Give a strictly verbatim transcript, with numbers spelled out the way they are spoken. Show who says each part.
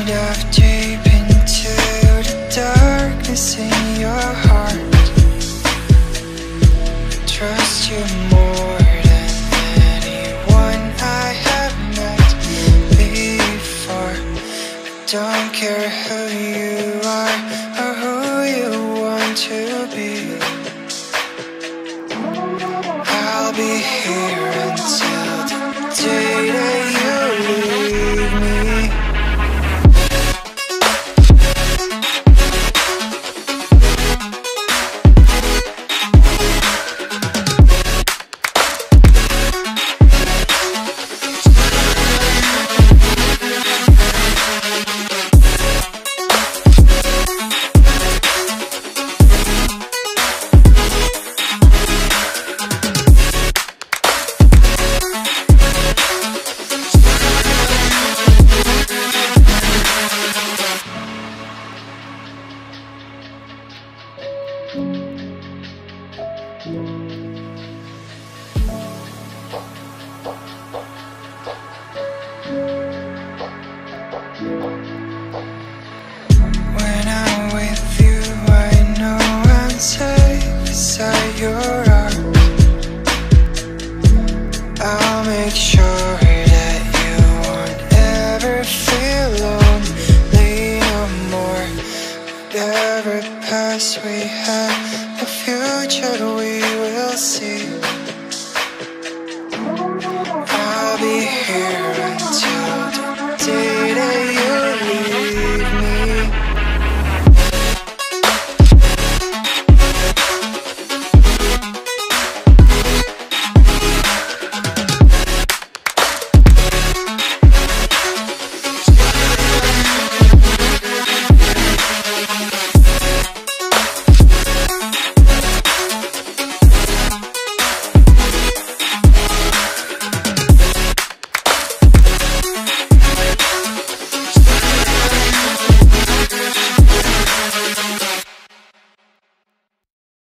Speaker 1: dive deep into the darkness in your heart. Trust you more than anyone I have met before. I don't care who you are or who you want to be. I'll be here until the day that you leave me. When I'm with you, I know I'm safe beside your arms. I'll make sure that you won't ever feel lonely no more. Whatever past we have,